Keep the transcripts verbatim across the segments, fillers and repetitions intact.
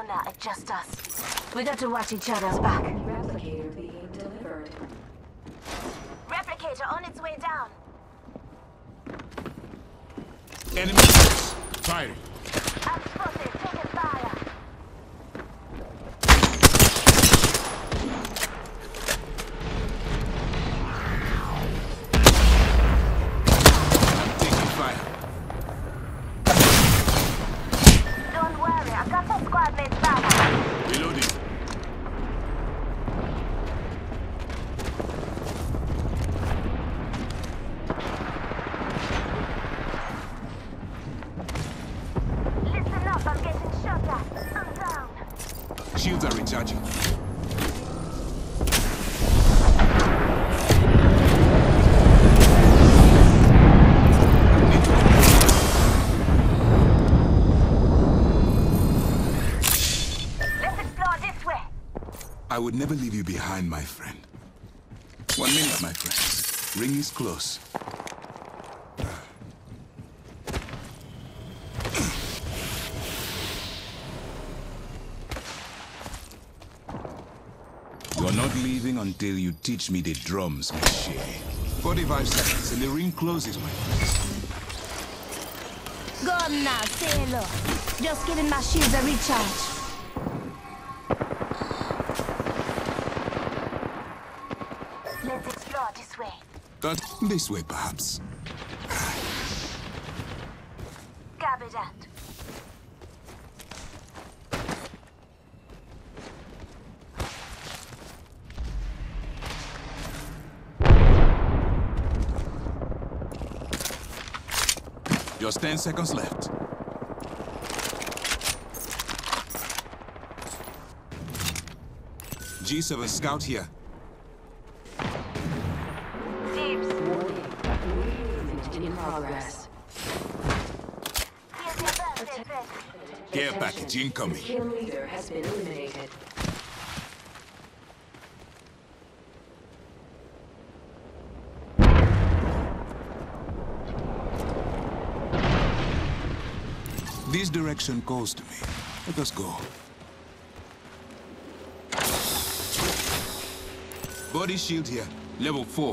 now, it's just us. We got to watch each other's back. Replicator being delivered. Replicator on its way down. Enemy force. Firing. I'm spotted. Taking fire. I'm taking fire. Don't worry, I got the squad mates back. Reloading. Listen up, I'm getting shot at. I'm down. Shields are recharging. Let's explore this way. I would never leave you behind, my friend. One minute, my friends. Ring is close. You're not leaving until you teach me the drums, Michelle. forty-five seconds and the ring closes, my friends. Go on now, say hello. Just giving my shields a recharge. Let's explore this way. But this way, perhaps. Copy that. Just ten seconds left. G seven Scout here. Thieves. Warning. Movement in progress. Here's your birthday present. Care package incoming. Kill leader has been eliminated. This direction calls to me. Let us go. Body shield here. Level four.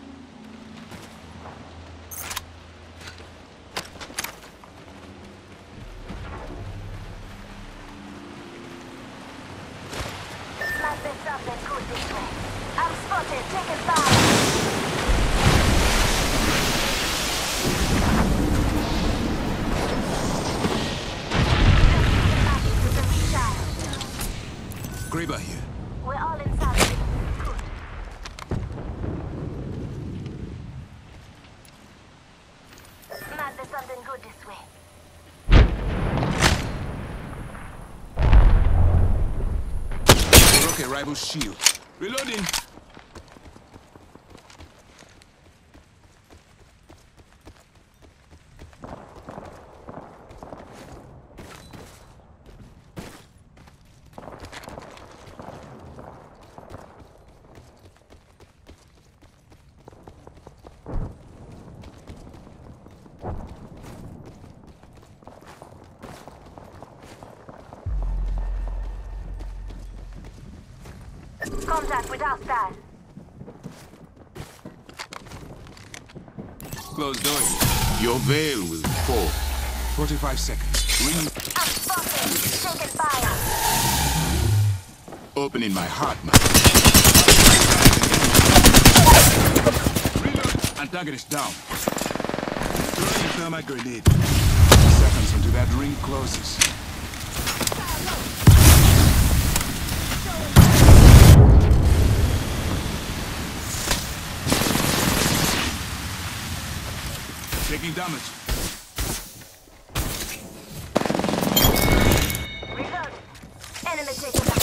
Might be something good this way. I'm spotted. Taking fire. Graber here. We're all inside. Good. Might be something good this way. Rocket rival shield. Reloading. Contact with hostile. Close door. Your veil will fall. forty-five seconds. Ring. I'm spotted. Taking fire. Opening my heart, man. Reload. Antagonist down. Throwing a thermite grenade. Seconds until that ring closes. Taking damage. Reload. Enemy taking back.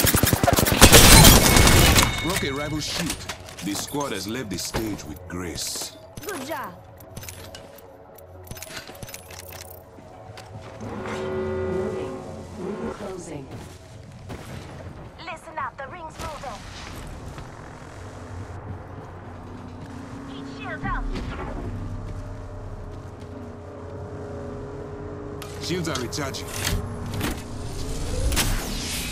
Rocket rival shield. This squad has left the stage with grace. Good job. Warning. Room closing. Listen up, the ring's moving. Each shield out. Shields are recharging.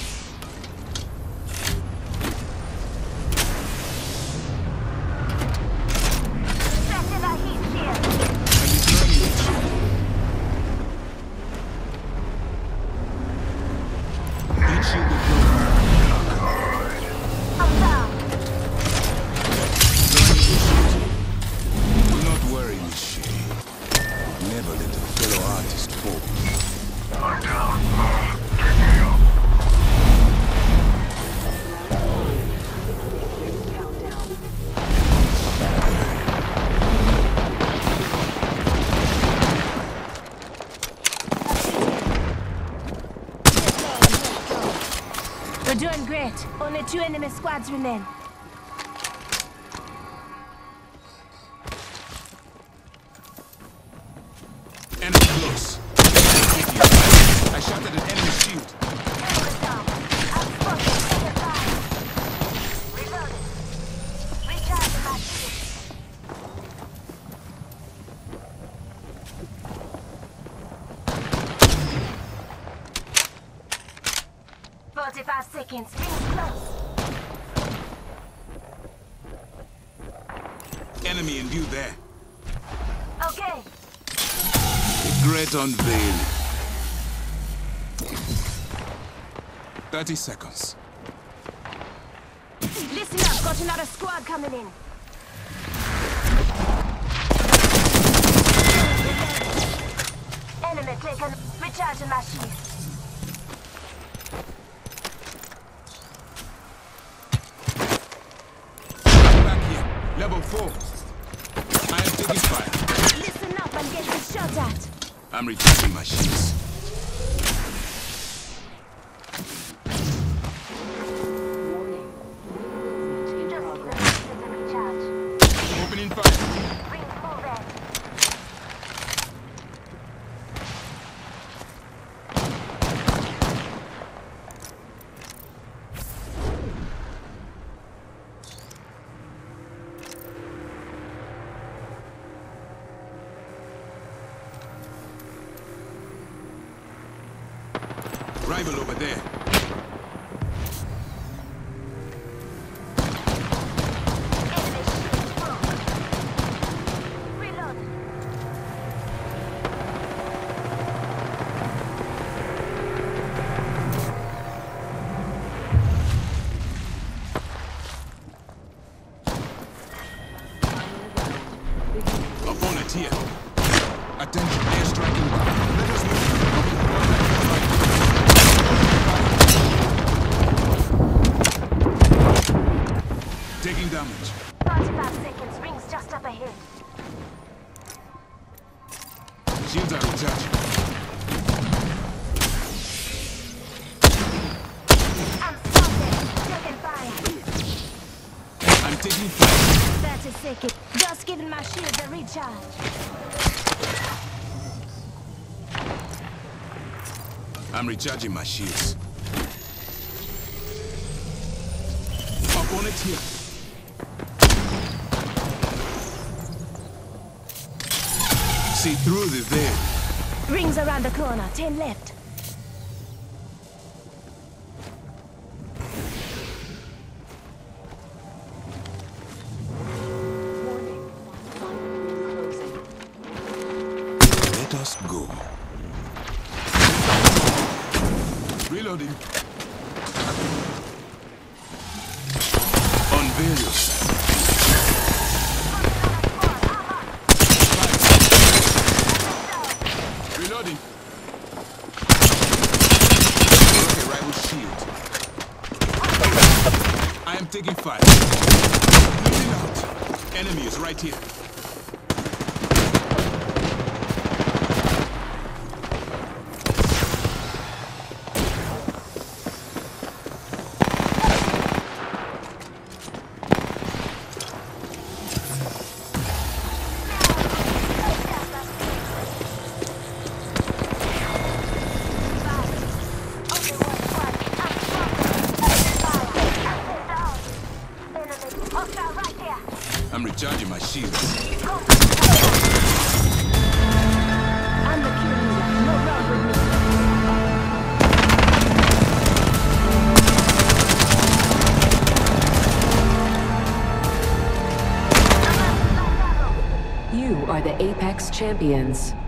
four. Countdown. We're doing great. Only two enemy squads remain. Enemy close. I shot at an enemy shield. Enemy down. I'm spotted. Second fire. Reloading. Recharging my shield. Forty-five seconds. Rings close. Enemy in view there. Okay. Great unveil. Thirty seconds. Listen up. Got another squad coming in. Enemy taken. Recharging my shield. Back here. Level four. I am taking fire. Listen up. I'm getting shot at. I'm recharging my shields. Warning. Movement in Just give progress. me a to recharge. Opening fire. Rings moving. Rival over there. Enemy shield broke. Reload. Opponent here. Attention, airstrike inbound. Let us move. Taking damage. forty-five seconds. Rings just up ahead. Shields are recharging. I'm spotted. Taking fire. I'm taking fire. thirty seconds. Just giving my shield a recharge. I'm recharging my shields. Opponent here. See through the veil. Rings around the corner. Ten left. Warning. Final ring closing. Let us go. Reloading. Unveil yourself. Reloading. Okay, rival shield. I am taking fire. Moving out. Enemy is right here. I'm recharging my shields. I'm the kill leader. No wrong with me. You are the Apex Champions.